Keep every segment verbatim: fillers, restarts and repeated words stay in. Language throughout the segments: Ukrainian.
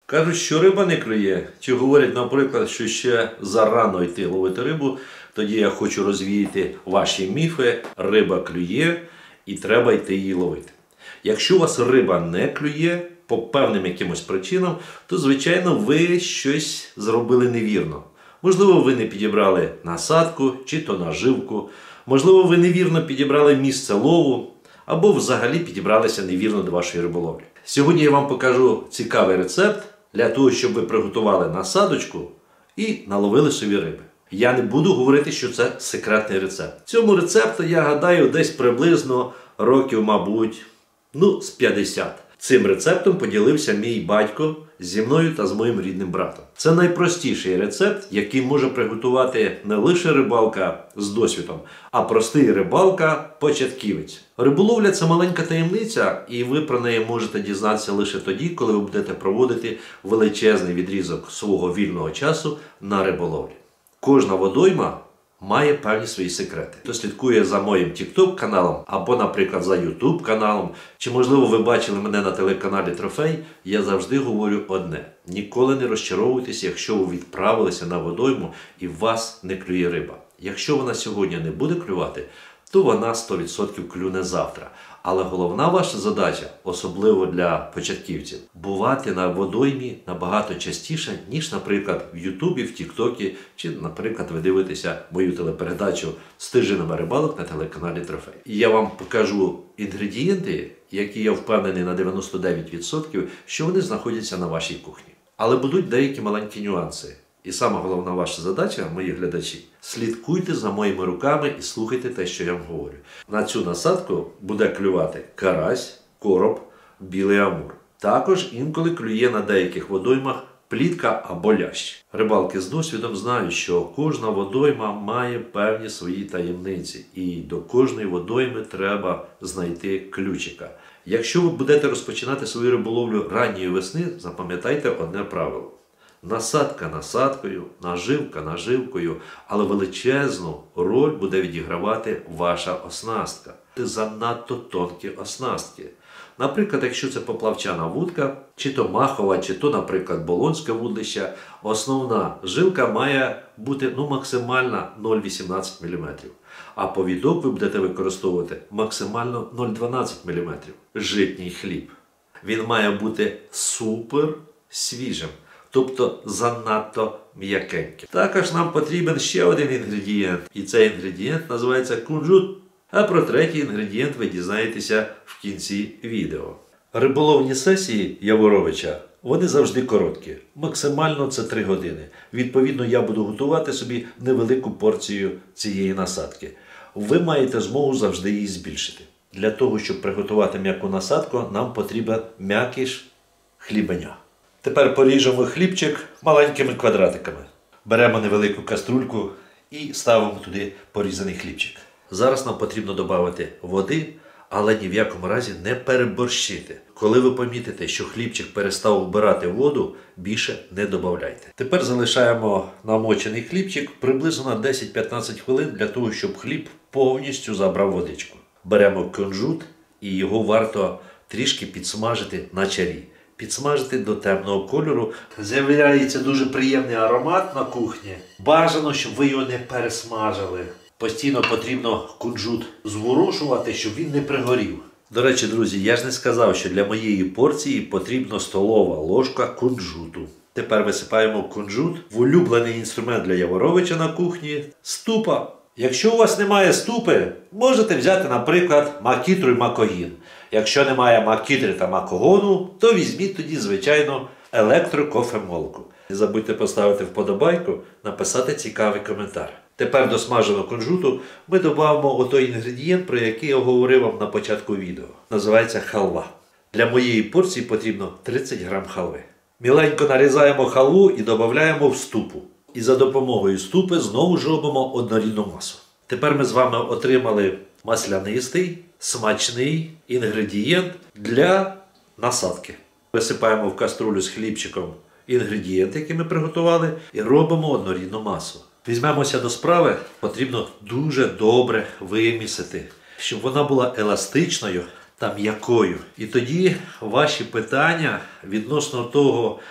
Кажуть, що риба не клює, чи говорять, наприклад, що ще зарано йти ловити рибу. Тоді я хочу розвіяти ваші міфи. Риба клює і треба йти її ловити. Якщо у вас риба не клює по певним якимось причинам, то, звичайно, ви щось зробили невірно. Можливо, ви не підібрали насадку чи то наживку. Можливо, ви невірно підібрали місце лову. Або взагалі підібралися невірно до вашої риболовлі. Сьогодні я вам покажу цікавий рецепт для того, щоб ви приготували насадочку і наловили собі риби. Я не буду говорити, що це секретний рецепт. Цьому рецепту, я гадаю, десь приблизно років, мабуть, ну, з п'ятдесят. Цим рецептом поділився мій батько зі мною та з моїм рідним братом. Це найпростіший рецепт, який може приготувати не лише рибалка з досвідом, а простий рибалка-початківець. Риболовля – це маленька таємниця, і ви про неї можете дізнатися лише тоді, коли ви будете проводити величезний відрізок свого вільного часу на риболовлі. Кожна водойма має певні свої секрети. Хто слідкує за моїм тік-ток-каналом або, наприклад, за ютуб-каналом, чи, можливо, ви бачили мене на телеканалі Трофей, я завжди говорю одне. Ніколи не розчаровуйтесь, якщо ви відправилися на водойму і в вас не клює риба. Якщо вона сьогодні не буде клювати, то вона сто відсотків клюне завтра. Але головна ваша задача, особливо для початківців, бувати на водоймі набагато частіше, ніж, наприклад, в Ютубі, в Тік-Токі, чи, наприклад, ви дивитеся мою телепередачу «Стежинами рибалок» на телеканалі Трофей. І я вам покажу інгредієнти, які я впевнений на дев'яносто дев'ять відсотків, що вони знаходяться на вашій кухні. Але будуть деякі маленькі нюанси. І сама головна ваша задача, мої глядачі, слідкуйте за моїми руками і слухайте те, що я вам говорю. На цю насадку буде клювати карась, короб, білий амур. Також інколи клює на деяких водоймах плітка або лящ. Рибалки з досвідом знають, що кожна водойма має певні свої таємниці. І до кожної водойми треба знайти ключика. Якщо ви будете розпочинати свою риболовлю ранньої весни, запам'ятайте одне правило. Насадка насадкою, наживка наживкою, але величезну роль буде відігравати ваша оснастка. Це занадто тонкі оснастки. Наприклад, якщо це поплавчана вудка, чи то махова, чи то, наприклад, болонське вудлище, основна жилка має бути ну, максимально нуль цілих вісімнадцять міліметрів. А повідок ви будете використовувати максимально нуль цілих дванадцять міліметрів. Житній хліб. Він має бути супер свіжим. Тобто занадто м'якеньке. Також нам потрібен ще один інгредієнт. І цей інгредієнт називається кунжут. А про третій інгредієнт ви дізнаєтеся в кінці відео. Риболовні сесії Яворовича, вони завжди короткі. Максимально це три години. Відповідно, я буду готувати собі невелику порцію цієї насадки. Ви маєте змогу завжди її збільшити. Для того, щоб приготувати м'яку насадку, нам потрібен м'якіш хлібеня. Тепер поріжемо хлібчик маленькими квадратиками. Беремо невелику каструльку і ставимо туди порізаний хлібчик. Зараз нам потрібно додати води, але ні в якому разі не переборщити. Коли ви помітите, що хлібчик перестав вбирати воду, більше не додавайте. Тепер залишаємо намочений хлібчик приблизно на десять-п'ятнадцять хвилин для того, щоб хліб повністю забрав водичку. Беремо кунжут і його варто трішки підсмажити на чарі. Підсмажити до темного кольору. З'являється дуже приємний аромат на кухні. Бажано, щоб ви його не пересмажили. Постійно потрібно кунжут зворушувати, щоб він не пригорів. До речі, друзі, я ж не сказав, що для моєї порції потрібна столова ложка кунжуту. Тепер висипаємо кунжут в улюблений інструмент для Яворовича на кухні – ступа. Якщо у вас немає ступи, можете взяти, наприклад, макітру і макогін. Якщо немає макітри та макогону, то візьміть тоді, звичайно, електрокофемолку. Не забудьте поставити вподобайку, написати цікавий коментар. Тепер до смаженого кунжуту ми додамо отой інгредієнт, про який я говорив вам на початку відео. Називається халва. Для моєї порції потрібно тридцять грам халви. Міленько нарізаємо халву і додаємо в ступу. І за допомогою ступи знову ж робимо однорідну масу. Тепер ми з вами отримали маслянистий, смачний інгредієнт для насадки. Висипаємо в каструлю з хлібчиком інгредієнти, які ми приготували, і робимо однорідну масу. Візьмемося до справи, потрібно дуже добре вимісити, щоб вона була еластичною та м'якою. І тоді ваші питання відносно того,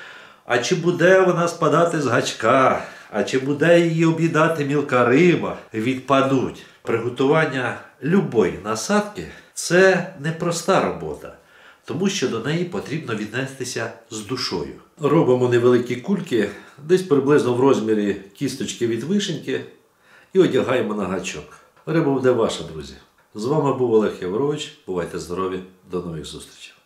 А чи буде вона спадати з гачка, а чи буде її об'їдати мілка риба, відпадуть. Приготування любої насадки – це непроста робота, тому що до неї потрібно віднестися з душою. Робимо невеликі кульки, десь приблизно в розмірі кісточки від вишеньки, і одягаємо на гачок. Риба буде ваша, друзі. З вами був Олег Яворович. Бувайте здорові, до нових зустрічей.